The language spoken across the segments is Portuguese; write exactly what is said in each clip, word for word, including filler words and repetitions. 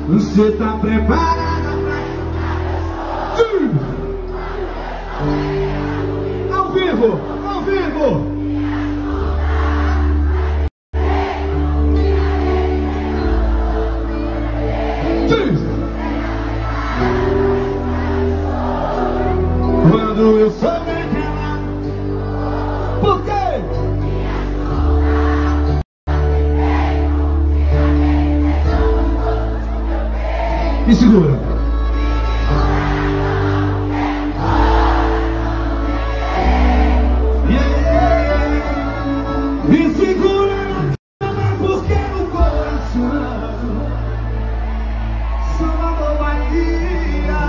Você tá preparada pra... Ao vivo, ao vivo. Quando eu sou pequena, por quê? Me segura. Yeah. Me segura na cama, porque no coração Salvador Bahia.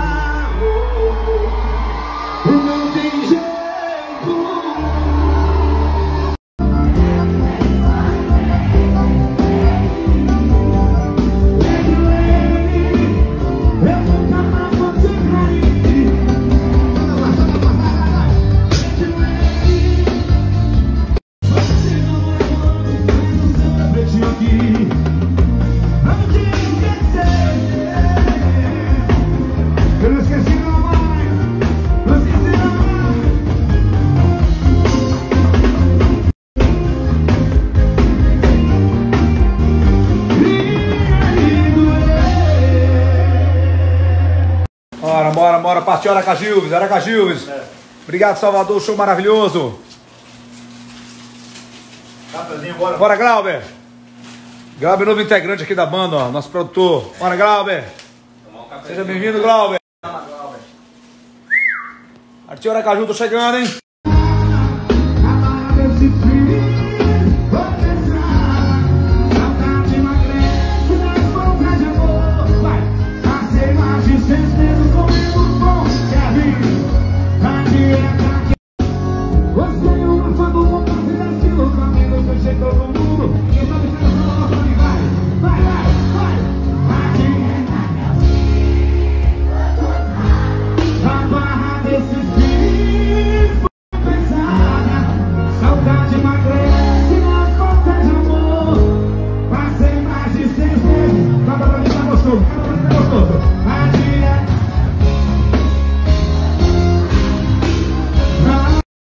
Oh, não tem jeito. Bora, bora, bora, partiu Aracajilves, Aracajilves. É. Obrigado, Salvador, show maravilhoso. Cafézinho, bora. Bora, Glauber. Glauber, novo integrante aqui da banda, ó, nosso produtor. Bora, Glauber. Um Seja bem-vindo, Glauber. Partiu Aracaju, tô chegando, hein?